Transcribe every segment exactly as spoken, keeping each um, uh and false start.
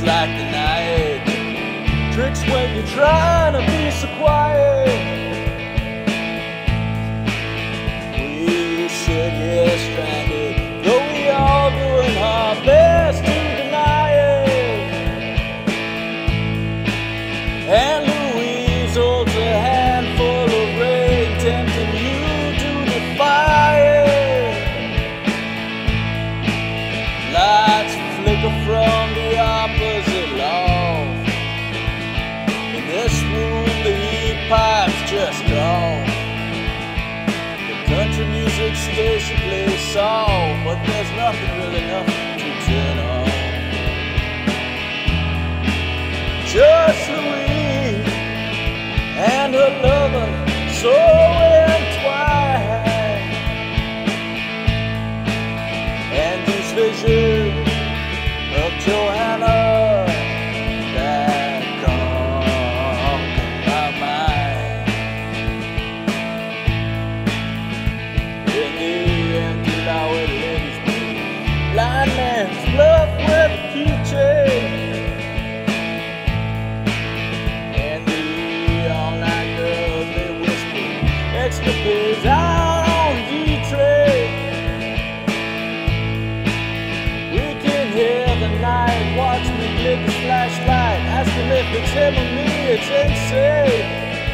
like the night. Tricks when you're trying to be so quiet. We sit here stranded, though we all doing our best to deny it. And Louise holds a handful of rain, tempting you to defy it. Lights flicker from the opposite loft. In this room the heat pipe's just off. The country music station plays soft, but there's nothing, really nothing to turn on. Just Louise and her lover so entwined. And these visions of Johanna that conquer my mind. In the empty lower ladies' room, blind man's bluff with a keychain. And the all-night girls, they whisper escapades out on G-Train. The night, watch me click his flashlight, ask him if it's him or me, it's insane.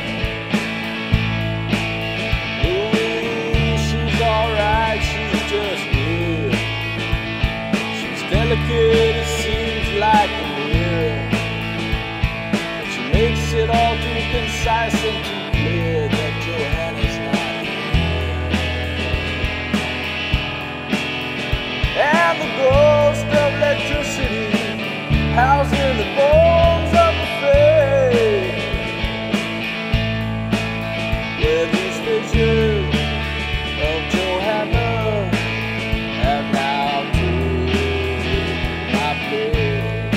Louise, she's alright, she's just here. She's delicate, it seems like a mirror, but she makes it all too concise and too clear that Johanna's not here. And the ghost of electricity housed in the bones of a face, where these visions of Johanna have now taken my place.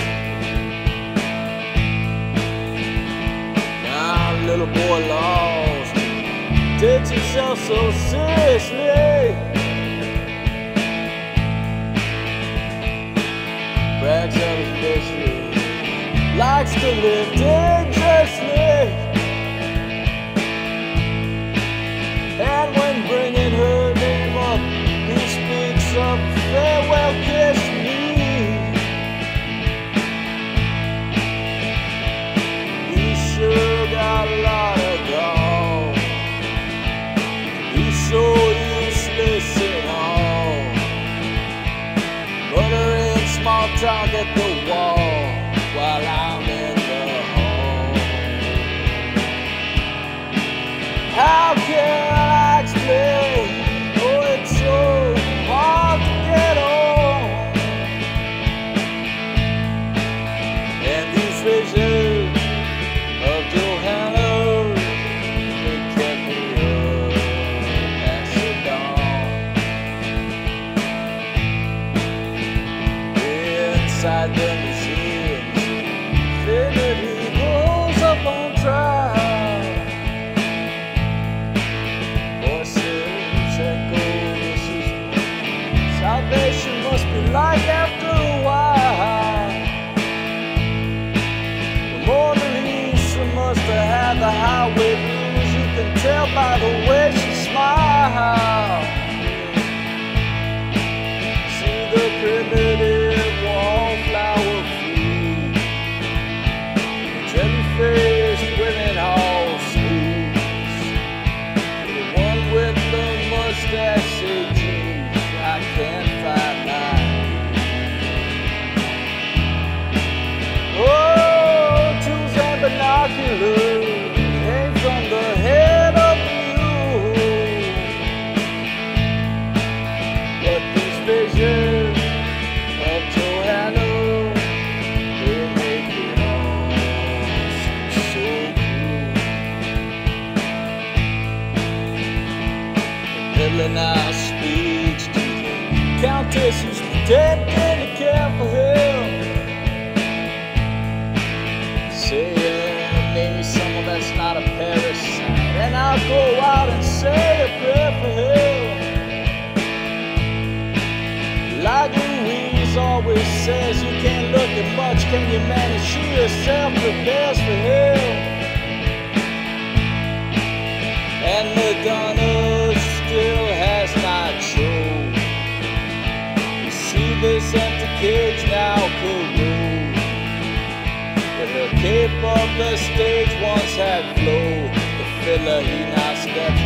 Now a little boy lost takes himself so seriously, brags of his business, likes to live dangerously. And when bringing her name up, he speaks of farewell kiss me. He sure got a lot of gall. He's so useless and all, but her in small talk at the wall while I'm in the hall. How can I explain? Oh, it's so hard to get on. And these visions of Johanna, they kept me up past the dawn. Inside the museum, figured he goes up on trial. Voices echo, this is what salvation must be like after a while. The Mona Lisa must have had the highway blues, you can tell by the way she smiles. See the primitive wallflower food, jelly-faced women all smooths. The one with the mustache say, geez, I can't find mine. Oh, tools and binoculars hang from the head of the mule. But these visions of Johanna, they make it all seem so cool. The peddler now speaks to the countess who's pretending to care for him, saying, name me someone that's not a parasite, and I'll go out and say a prayer for him. Like Louise nurse always says you can't look at much, can you manage? She herself prepares for hell. And Madonna still has not shown. You see this empty cage now corrode, but her cape of the stage once had flowed. The filler he now steps